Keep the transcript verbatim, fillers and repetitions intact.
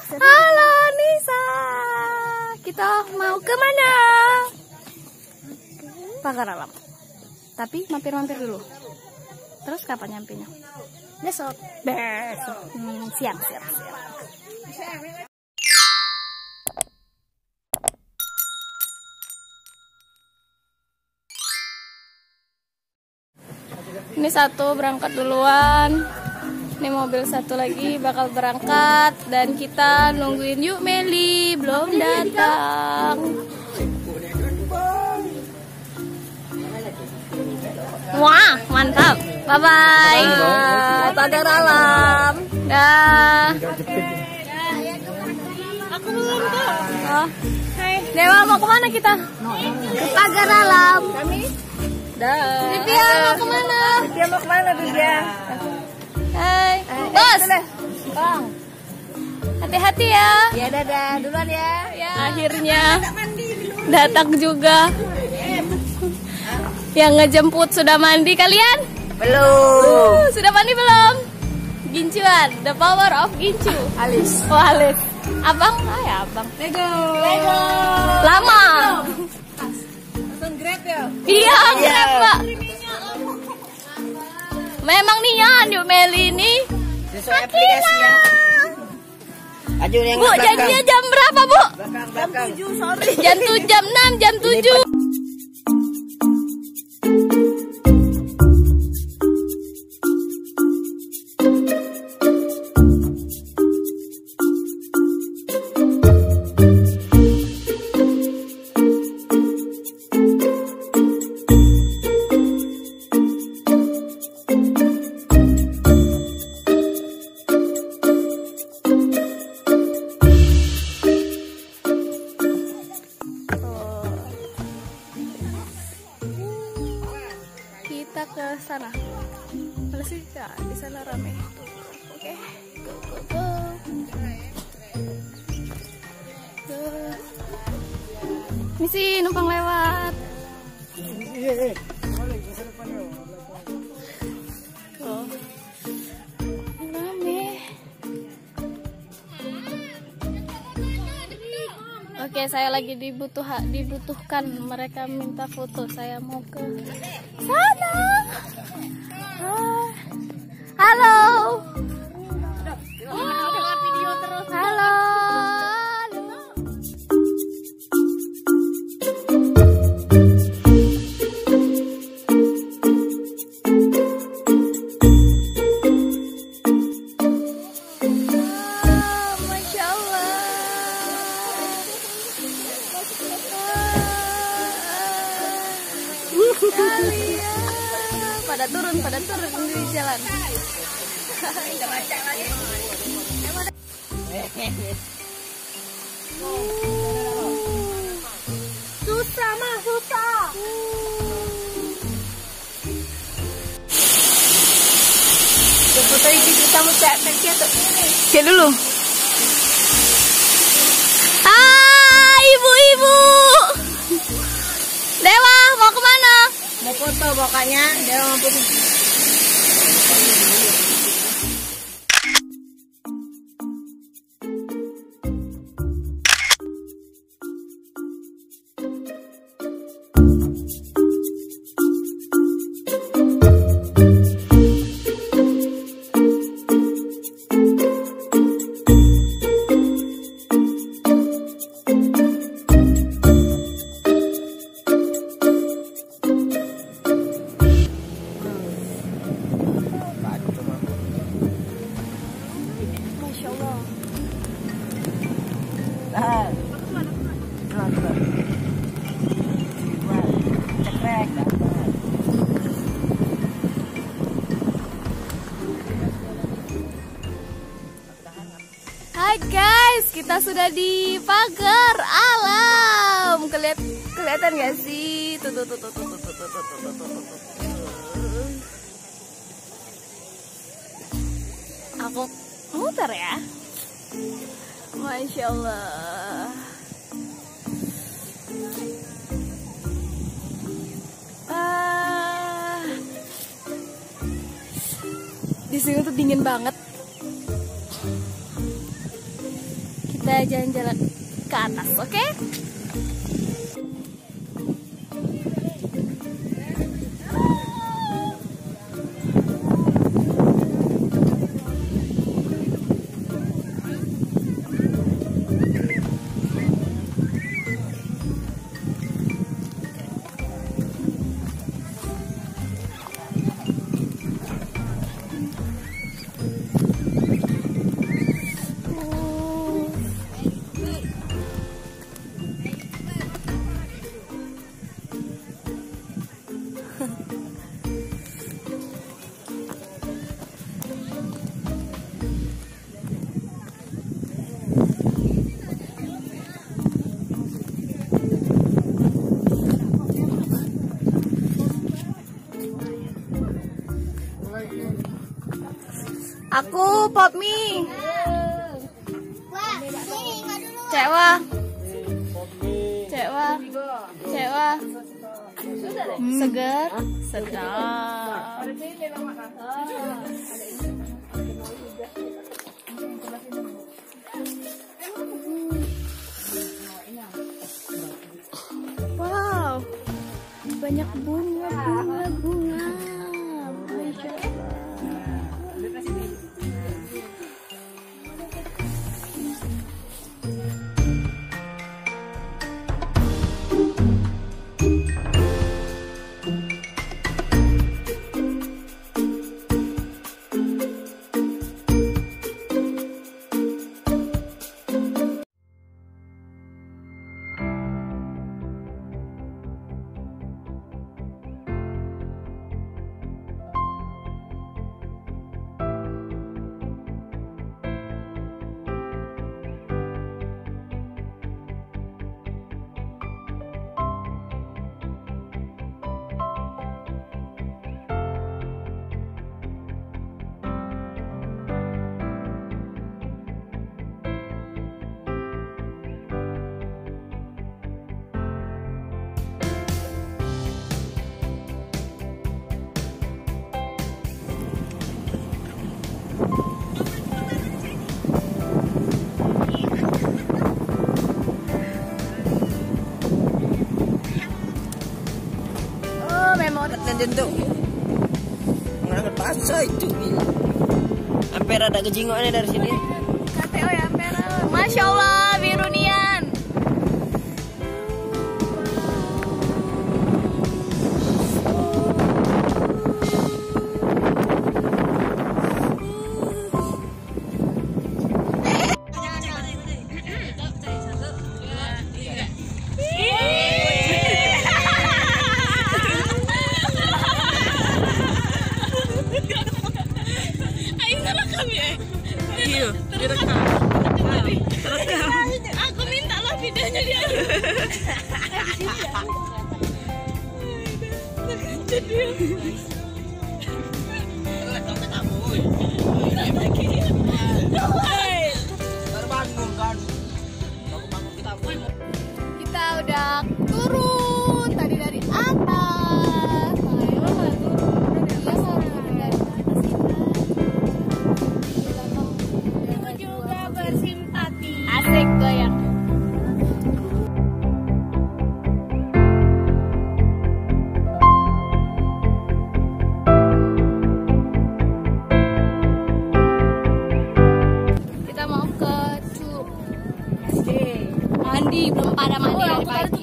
Halo Nisa, kita mau kemana? Pagar Alam. Tapi mampir-mampir dulu. Terus kapan nyampenya? Besok. Besok. Hmm, siang, siang, siang. Ini satu berangkat duluan. Ini mobil satu lagi bakal berangkat dan kita nungguin Yuk Meli belum datang. Wah, mantap. Bye bye. Pagar Alam. Dah. Aku belum kok. Oh. Dewa mau kemana kita? Ke Pagar Alam. Kami. Dah. Bibia mau kemana? Dia mau kemana Bibia? Hai, bos. Bang. Hati-hati ya. Ya dadah, duluan ya. Ya, akhirnya datang juga. Yang ngejemput sudah mandi kalian? Belum. Uh, sudah mandi belum? Gincuan, the power of gincu. Alis. Oh, alis. Abang, ah ya abang. Lego. Lego. Lama. Langsung grab ya. Iya, grab Pak. Memang nian Yuk Meli ini. Sesuai aplikasinya. Aju yang Bu, janjinya jam berapa, Bu? Belakang, belakang. Jam tujuh sore. Jam tujuh, jam enam, jam tujuh. Kita ke sana. Mana sih? Ya, di sana rame. Oke, go go go. Go. Ini sih numpang lewat. Tuh. Rame. Oke, saya lagi dibutuh dibutuhkan. Mereka minta foto. Saya mau ke sana. Ah. Halo. Halo. Masya Allah. Kalian pada turun, pada turun di jalan. Susah mah, susah. Foto ini kita mau cek tuh. Cek dulu. Ah, ibu-ibu. Dewa, mau kemana? Mau foto pokoknya. Dia mau foto. Masya Allah. Nah. Tuh, tuh. Wah, cekrek. Hai guys, kita sudah di Pagar Alam. Kelihat kelihatan gak sih? Tuh tuh tuh tuh tuh tuh tuh tuh tuh tuh tuh tuh. Aku muter ya. Masya Allah. Ah, di sini tuh dingin banget. kita jalan-jalan ke atas, oke? Okay? Aku pop mie. Cewa. Cewa. Cewa. Hmm. Segar. Sedap. Wow. Banyak bunga, bunga, bunga. Jentuk nggak pasal itu hampir ada kejingoknya dari sini. K T O ya hampir. Masya Allah biru nian. Iya, direkam. Direkam. Aku minta lah videonya dia. Jadi kita udah turun tadi dari atas. Asik goyang. Kita mau ke Cu mandi, belum pada mandi dari pagi.